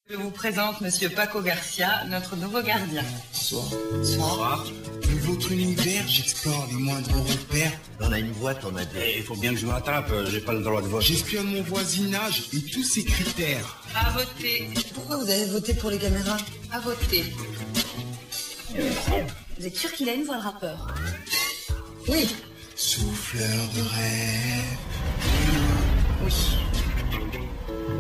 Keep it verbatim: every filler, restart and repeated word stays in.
Je vous présente Monsieur Paco Garcia, notre nouveau gardien. Bonsoir. Bonsoir. Dans votre univers, j'explore les moindres repères. On a une boîte, on a des... Il faut bien que je m'attrape, j'ai pas le droit de vote. J'espionne mon voisinage et tous ses critères. À voter. Pourquoi vous avez voté pour les caméras? À voter. Vous êtes sûr qu'il a une voix, le rappeur? Oui. Souffleur de rêve. Oui.